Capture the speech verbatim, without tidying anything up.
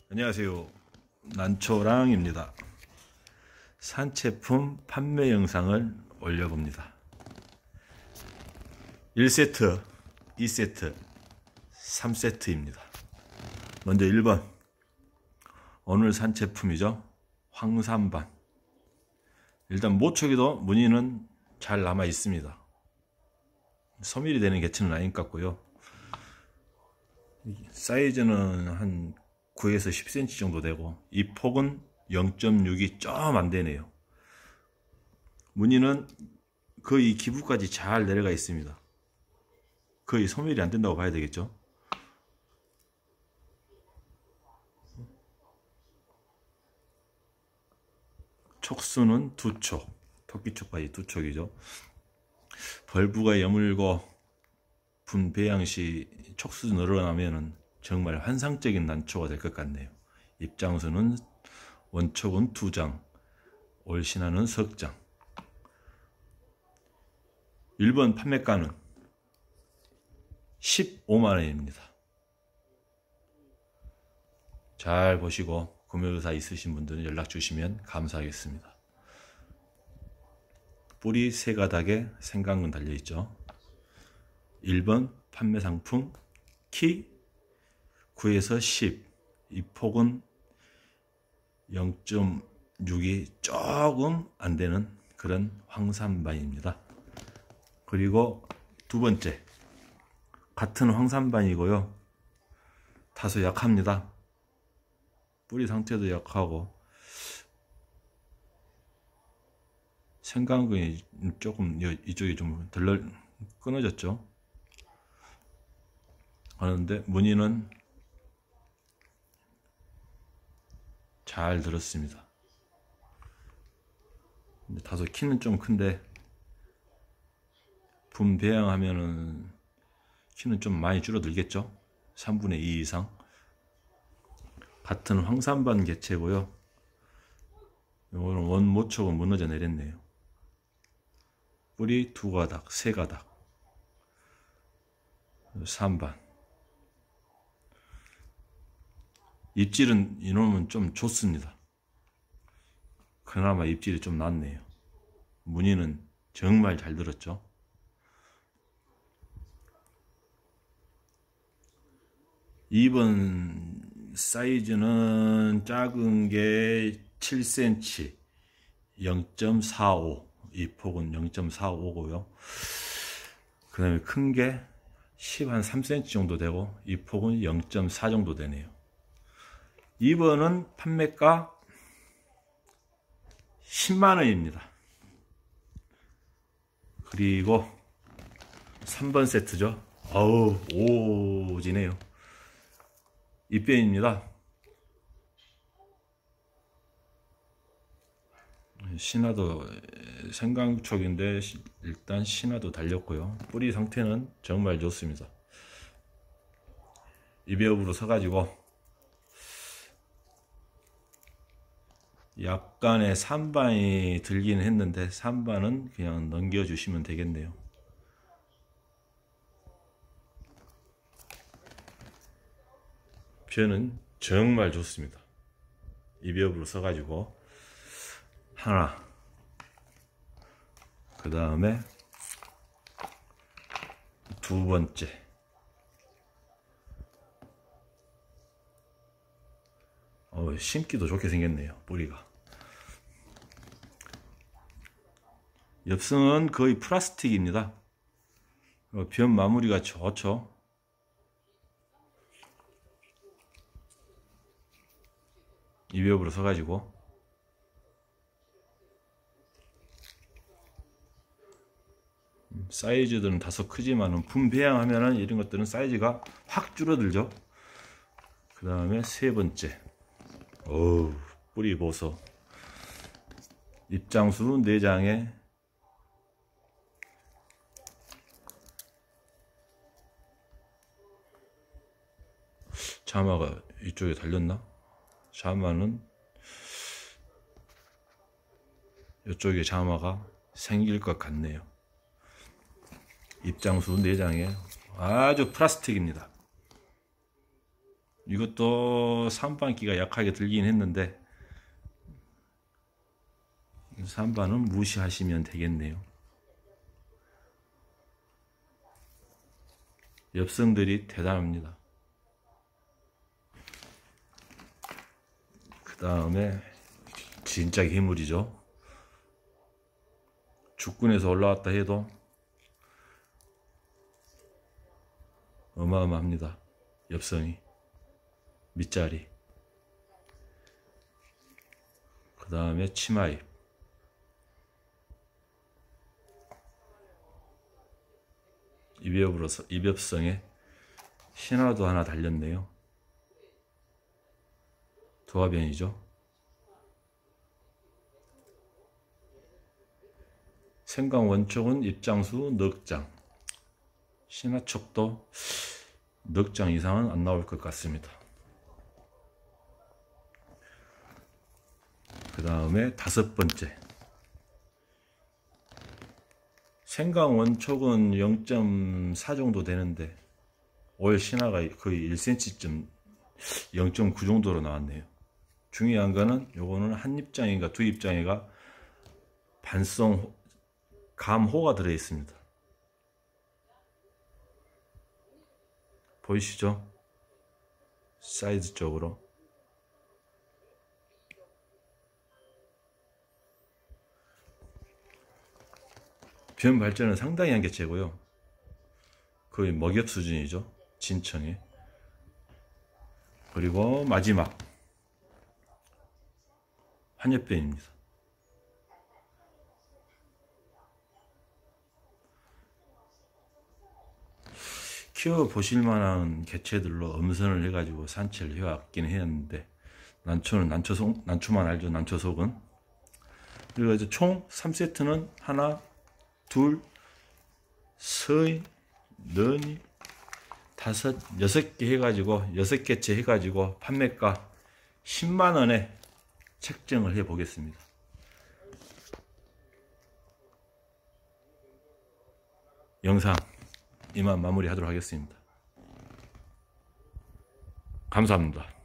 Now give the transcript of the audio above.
안녕하세요. 난초랑입니다. 산채품 판매 영상을 올려봅니다. 일 세트, 이 세트, 삼 세트입니다. 먼저 일 번. 오늘 산채품이죠. 황산반. 일단 모초기도 무늬는 잘 남아 있습니다. 소멸이 되는 개체는 아닌 것 같고요. 사이즈는 한 구에서 십 센티미터 정도 되고 이 폭은 영 점 육이 좀 안 되네요. 무늬는 거의 기부까지 잘 내려가 있습니다. 거의 소멸이 안 된다고 봐야 되겠죠. 촉수는 두 촉, 토끼촉까지 두 촉이죠. 벌브가 여물고 분배양 시 촉수 늘어나면은 정말 환상적인 난초가 될 것 같네요. 입장수는 원촉은 두 장, 올신화는 석 장. 일 번 판매가는 십오만 원입니다. 잘 보시고 구매의사 있으신 분들은 연락 주시면 감사하겠습니다. 뿌리 세 가닥에 생강근 달려있죠. 일 번 판매 상품 키 구에서 십, 이 폭은 영 점 육이 조금 안 되는 그런 황산반입니다. 그리고 두 번째, 같은 황산반이고요. 다소 약합니다. 뿌리 상태도 약하고 생강근이 조금 이쪽이 좀 덜 끊어졌죠. 하는데 무늬는 잘 들었습니다. 근데 다소 키는 좀 큰데 분배양하면은 키는 좀 많이 줄어들겠죠. 삼분의 이 이상. 같은 황산반 개체고요. 이거는 원모촉은 무너져 내렸네요. 뿌리 두 가닥, 세 가닥. 산반. 입질은 이놈은 좀 좋습니다. 그나마 입질이 좀 낫네요. 무늬는 정말 잘 들었죠. 이 번 사이즈는 작은 게 칠 센티미터, 영 점 사오. 이 폭은 영 점 사오고요. 그 다음에 큰 게 십 한 삼 센티미터 정도 되고 이 폭은 영 점 사 정도 되네요. 이 번은 판매가 십만 원입니다. 그리고 삼 번 세트죠. 어우, 오지네요. 입변입니다. 신화도 생강촉인데 일단 신화도 달렸고요. 뿌리 상태는 정말 좋습니다. 입엽으로 서가지고 약간의 산반이 들기는 했는데 산반은 그냥 넘겨주시면 되겠네요. 변은 정말 좋습니다. 입엽으로 서가지고 하나, 그 다음에 두 번째, 어, 심기도 좋게 생겼네요. 뿌리가. 엽성은 거의 플라스틱입니다. 변 마무리가 좋죠. 입엽으로 서가지고 사이즈들은 다소 크지만은 분배양하면은 이런 것들은 사이즈가 확 줄어들죠. 그 다음에 세 번째, 어우, 뿌리 보소. 입장수 네 장에 자마가 이쪽에 달렸나? 자마는 이쪽에 자마가 생길 것 같네요. 입장수 네 장에 아주 플라스틱입니다. 이것도 삼반기가 약하게 들긴 했는데 삼반은 무시하시면 되겠네요. 엽성들이 대단합니다. 그 다음에 진짜 괴물이죠. 죽군에서 올라왔다 해도 어마어마합니다. 엽성이 밑자리. 그 다음에 치마입. 입엽으로서 입엽성에 신화도 하나 달렸네요. 도화변이죠. 생강 원촉은 입장수 넉장. 신화촉도 넉장 이상은 안 나올 것 같습니다. 그 다음에 다섯 번째. 생강 원촉은 영 점 사 정도 되는데 올 신화가 거의 일 센티미터쯤 영 점 구 정도로 나왔네요. 중요한 거는 요거는 한 입장인가 두 입장인가 반송 감호가 들어 있습니다. 보이시죠? 사이드 쪽으로. 변 발전은 상당히 한 개체고요. 거의 먹엽 수준이죠. 진청에. 그리고 마지막 한엽변입니다. 키워보실 만한 개체들로 엄선을 해가지고 산채를 해왔긴 했는데 난초는 난초속, 난초만 알죠. 난초속은. 그리고 이제 총 삼 세트는 하나, 둘, 셋, 넷, 다섯, 여섯 개 해가지고 여섯 개째 해가지고 판매가 십만 원에 책정을 해 보겠습니다. 영상 이만 마무리하도록 하겠습니다. 감사합니다.